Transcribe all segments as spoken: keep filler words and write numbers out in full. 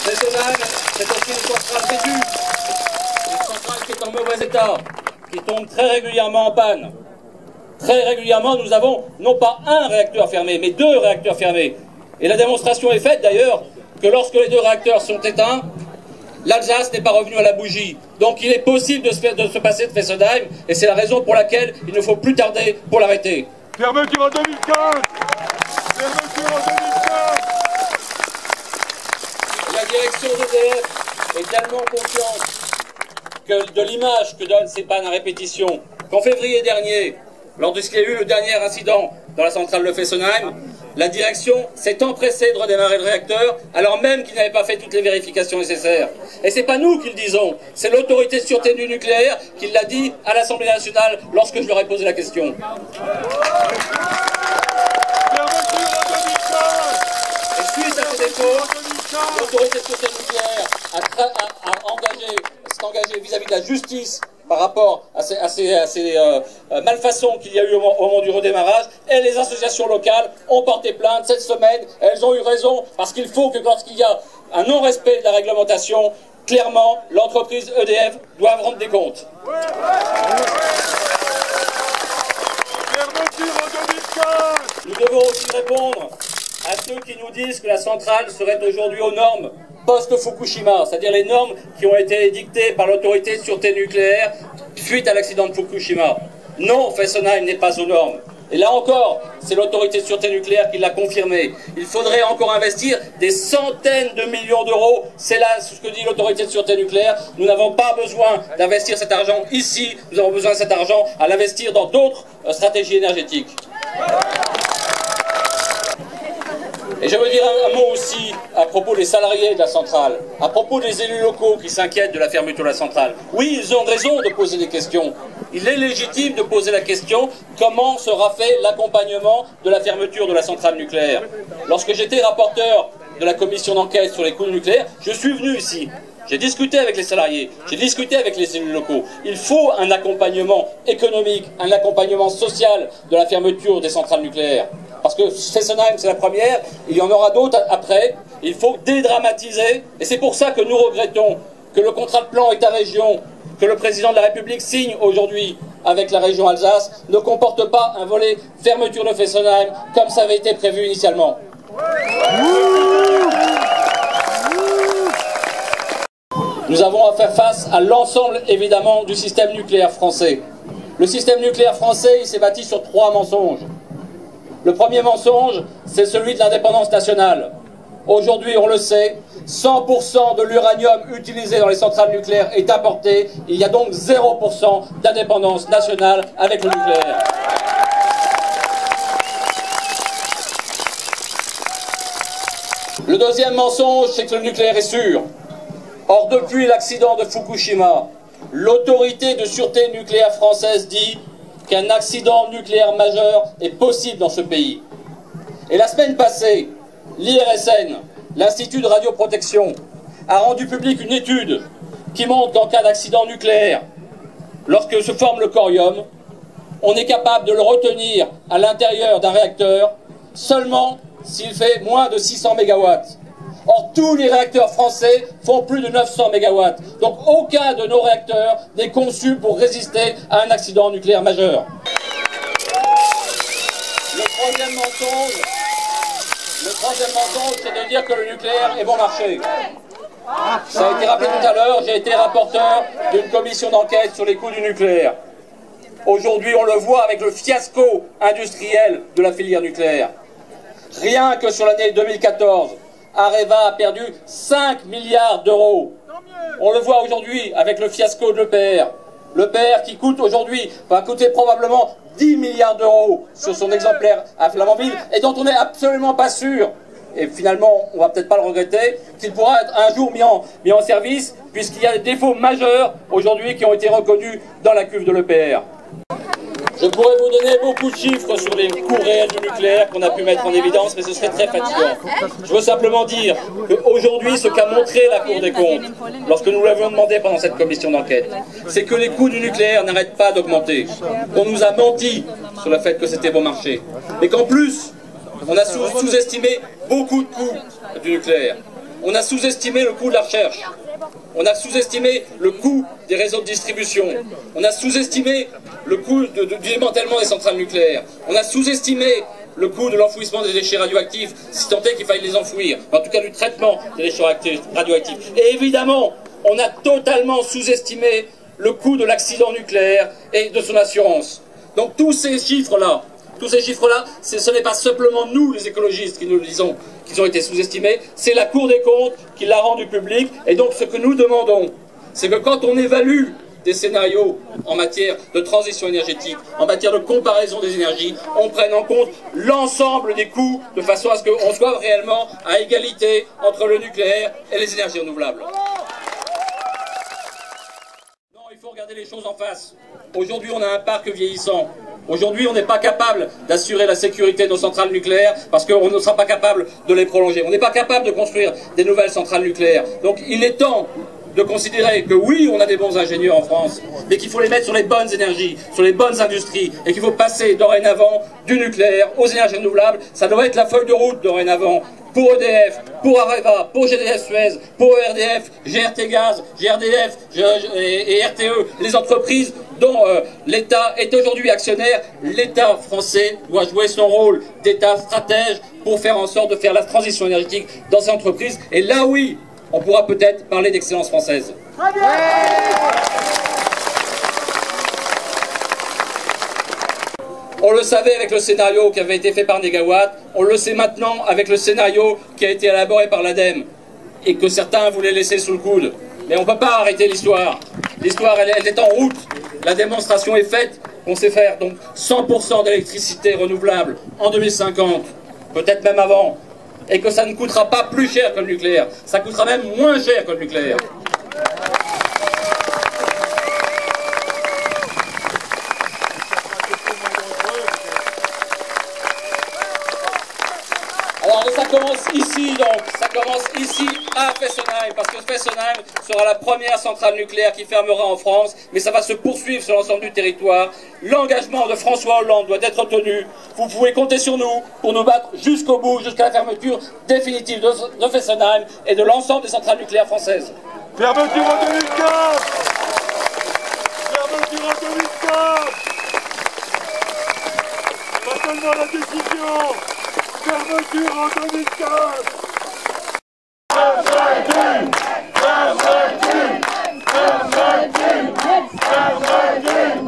Fessenheim, c'est aussi une centrale vétue, une centrale qui est en mauvais état, qui tombe très régulièrement en panne. Très régulièrement, nous avons non pas un réacteur fermé, mais deux réacteurs fermés. Et la démonstration est faite d'ailleurs que lorsque les deux réacteurs sont éteints, l'Alsace n'est pas revenue à la bougie. Donc il est possible de se, faire, de se passer de Fessenheim, et c'est la raison pour laquelle il ne faut plus tarder pour l'arrêter. Fermeture en deux mille quinze. Fermeture en deux mille quinze. La direction d'E D F est tellement consciente que de l'image que donnent ces pannes à répétition qu'en février dernier, lors de ce qu'il y a eu le dernier incident dans la centrale de Fessenheim, la direction s'est empressée de redémarrer le réacteur alors même qu'il n'avait pas fait toutes les vérifications nécessaires. Et c'est pas nous qui le disons, c'est l'autorité de sûreté du nucléaire qui l'a dit à l'Assemblée nationale lorsque je leur ai posé la question. Et suite à ce défaut, l'autorité de sûreté nucléaire a, a, a engagé, s'est engagée vis-à-vis de la justice par rapport à ces, à ces, à ces euh, malfaçons qu'il y a eu au, au moment du redémarrage, et les associations locales ont porté plainte cette semaine. Elles ont eu raison, parce qu'il faut que lorsqu'il y a un non-respect de la réglementation, clairement, l'entreprise E D F doit rendre des comptes. Ouais, ouais. Nous devons aussi répondre à ceux qui nous disent que la centrale serait aujourd'hui aux normes post-Fukushima, c'est-à-dire les normes qui ont été édictées par l'autorité de sûreté nucléaire suite à l'accident de Fukushima. Non, Fessenheim n'est pas aux normes. Et là encore, c'est l'autorité de sûreté nucléaire qui l'a confirmé. Il faudrait encore investir des centaines de millions d'euros. C'est là ce que dit l'autorité de sûreté nucléaire. Nous n'avons pas besoin d'investir cet argent ici. Nous avons besoin de cet argent à l'investir dans d'autres euh, stratégies énergétiques. Et je veux dire un, un mot aussi à propos des salariés de la centrale, à propos des élus locaux qui s'inquiètent de la fermeture de la centrale. Oui, ils ont raison de poser des questions. Il est légitime de poser la question comment sera fait l'accompagnement de la fermeture de la centrale nucléaire. Lorsque j'étais rapporteur de la commission d'enquête sur les coûts nucléaires, je suis venu ici. J'ai discuté avec les salariés, j'ai discuté avec les élus locaux. Il faut un accompagnement économique, un accompagnement social de la fermeture des centrales nucléaires. Parce que Fessenheim, c'est la première, il y en aura d'autres après. Il faut dédramatiser, et c'est pour ça que nous regrettons que le contrat de plan État-région, que le président de la République signe aujourd'hui avec la région Alsace, ne comporte pas un volet fermeture de Fessenheim, comme ça avait été prévu initialement. Nous avons à faire face à l'ensemble, évidemment, du système nucléaire français. Le système nucléaire français, il s'est bâti sur trois mensonges. Le premier mensonge, c'est celui de l'indépendance nationale. Aujourd'hui, on le sait, cent pour cent de l'uranium utilisé dans les centrales nucléaires est importé. Il y a donc zéro pour cent d'indépendance nationale avec le nucléaire. Le deuxième mensonge, c'est que le nucléaire est sûr. Or, depuis l'accident de Fukushima, l'autorité de sûreté nucléaire française dit qu'un accident nucléaire majeur est possible dans ce pays. Et la semaine passée, l'I R S N, l'Institut de radioprotection, a rendu publique une étude qui montre qu'en cas d'accident nucléaire, lorsque se forme le corium, on est capable de le retenir à l'intérieur d'un réacteur seulement s'il fait moins de six cents mégawatts. Or, tous les réacteurs français font plus de neuf cents mégawatts. Donc, aucun de nos réacteurs n'est conçu pour résister à un accident nucléaire majeur. Le troisième mensonge, le troisième mensonge, c'est de dire que le nucléaire est bon marché. Ça a été rappelé tout à l'heure, j'ai été rapporteur d'une commission d'enquête sur les coûts du nucléaire. Aujourd'hui, on le voit avec le fiasco industriel de la filière nucléaire. Rien que sur l'année deux mille quatorze, Areva a perdu cinq milliards d'euros. On le voit aujourd'hui avec le fiasco de l'E P R. L'E P R qui coûte aujourd'hui, va coûter probablement dix milliards d'euros sur son exemplaire à Flamanville et dont on n'est absolument pas sûr, et finalement on va peut-être pas le regretter, qu'il pourra être un jour mis en, mis en service puisqu'il y a des défauts majeurs aujourd'hui qui ont été reconnus dans la cuve de l'E P R. Je pourrais vous donner beaucoup de chiffres sur les coûts réels du nucléaire qu'on a pu mettre en évidence, mais ce serait très fatigant. Je veux simplement dire qu'aujourd'hui, ce qu'a montré la Cour des comptes, lorsque nous l'avions demandé pendant cette commission d'enquête, c'est que les coûts du nucléaire n'arrêtent pas d'augmenter. On nous a menti sur le fait que c'était bon marché. Mais qu'en plus, on a sous-estimé beaucoup de coûts du nucléaire. On a sous-estimé le coût de la recherche. On a sous-estimé le coût des réseaux de distribution. On a sous-estimé le coût de, de, du démantèlement des centrales nucléaires. On a sous-estimé le coût de l'enfouissement des déchets radioactifs, si tant est qu'il faille les enfouir. En tout cas, du traitement des déchets radioactifs. Et évidemment, on a totalement sous-estimé le coût de l'accident nucléaire et de son assurance. Donc tous ces chiffres-là, tous ces chiffres-là, ce n'est pas simplement nous, les écologistes, qui nous le disons, qu'ils ont été sous-estimés, c'est la Cour des comptes qui l'a rendu public. Et donc ce que nous demandons, c'est que quand on évalue des scénarios en matière de transition énergétique, en matière de comparaison des énergies, on prenne en compte l'ensemble des coûts de façon à ce qu'on soit réellement à égalité entre le nucléaire et les énergies renouvelables. Non, il faut regarder les choses en face. Aujourd'hui, on a un parc vieillissant. Aujourd'hui, on n'est pas capable d'assurer la sécurité de nos centrales nucléaires parce qu'on ne sera pas capable de les prolonger. On n'est pas capable de construire des nouvelles centrales nucléaires. Donc il est temps de considérer que oui, on a des bons ingénieurs en France, mais qu'il faut les mettre sur les bonnes énergies, sur les bonnes industries, et qu'il faut passer dorénavant du nucléaire aux énergies renouvelables. Ça doit être la feuille de route dorénavant pour E D F, pour Areva, pour G D F Suez, pour E R D F, G R T Gaz, G R D F et R T E, les entreprises dont euh, l'État est aujourd'hui actionnaire. L'État français doit jouer son rôle d'État stratège pour faire en sorte de faire la transition énergétique dans ces entreprises. Et là, oui, on pourra peut-être parler d'excellence française. Très bien. On le savait avec le scénario qui avait été fait par Négawatt, on le sait maintenant avec le scénario qui a été élaboré par l'ADEME et que certains voulaient laisser sous le coude. Mais on ne peut pas arrêter l'histoire. L'histoire, elle, elle est en route. La démonstration est faite. On sait faire donc cent pour cent d'électricité renouvelable en deux mille cinquante, peut-être même avant. Et que ça ne coûtera pas plus cher que le nucléaire. Ça coûtera même moins cher que le nucléaire. Alors ça commence ici donc, ça commence ici à Fessenheim, parce que Fessenheim sera la première centrale nucléaire qui fermera en France, mais ça va se poursuivre sur l'ensemble du territoire. L'engagement de François Hollande doit être tenu. Vous pouvez compter sur nous pour nous battre jusqu'au bout, jusqu'à la fermeture définitive de, de Fessenheim et de l'ensemble des centrales nucléaires françaises. Fermeture en deux mille quinze. Fermeture en deux mille quinze. Pas seulement la décision. Fermeture en deux mille quinze. Fermeture. Fermeture. Fermeture. Fermeture.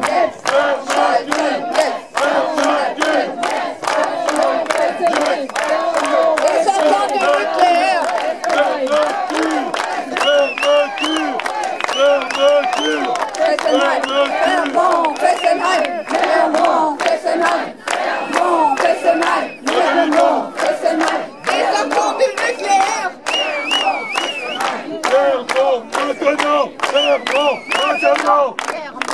Fermons Fessenheim, fermons Fessenheim, fermons Fessenheim, fermons Fessenheim, et sortons du nucléaire. Fermons maintenant, fermons maintenant.